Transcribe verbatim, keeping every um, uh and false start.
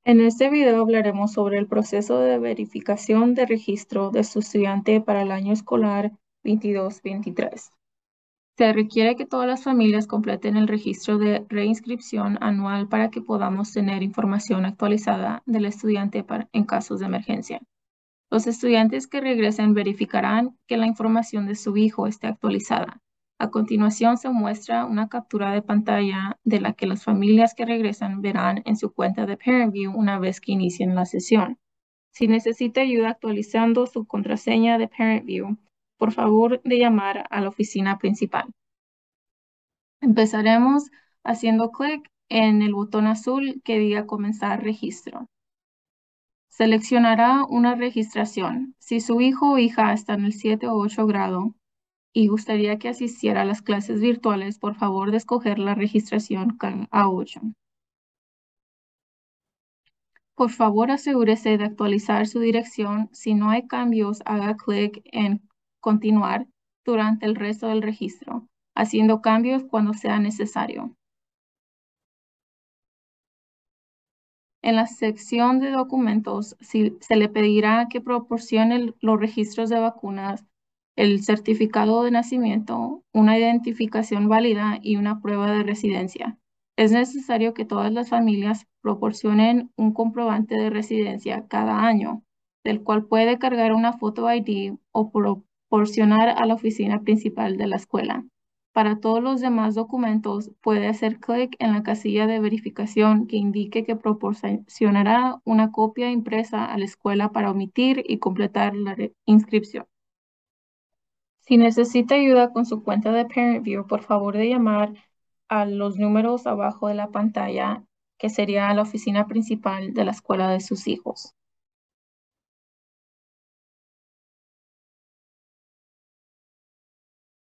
En este video hablaremos sobre el proceso de verificación de registro de su estudiante para el año escolar veintidós veintitrés. Se requiere que todas las familias completen el registro de reinscripción anual para que podamos tener información actualizada del estudiante para- en casos de emergencia. Los estudiantes que regresen verificarán que la información de su hijo esté actualizada. A continuación se muestra una captura de pantalla de la que las familias que regresan verán en su cuenta de ParentView una vez que inicien la sesión. Si necesita ayuda actualizando su contraseña de ParentView, por favor de llamar a la oficina principal. Empezaremos haciendo clic en el botón azul que diga comenzar registro. Seleccionará una registración. Si su hijo o hija está en el siete o ocho grado y gustaría que asistiera a las clases virtuales, por favor de escoger la registración A ocho. Por favor, asegúrese de actualizar su dirección. Si no hay cambios, haga clic en continuar durante el resto del registro, haciendo cambios cuando sea necesario. En la sección de documentos, si- se le pedirá que proporcione los registros de vacunas, el certificado de nacimiento, una identificación válida y una prueba de residencia. Es necesario que todas las familias proporcionen un comprobante de residencia cada año, del cual puede cargar una foto I D o proporcionar a la oficina principal de la escuela. Para todos los demás documentos, puede hacer clic en la casilla de verificación que indique que proporcionará una copia impresa a la escuela para omitir y completar la re- inscripción. Si necesita ayuda con su cuenta de ParentView, por favor de llamar a los números abajo de la pantalla, que sería la oficina principal de la escuela de sus hijos.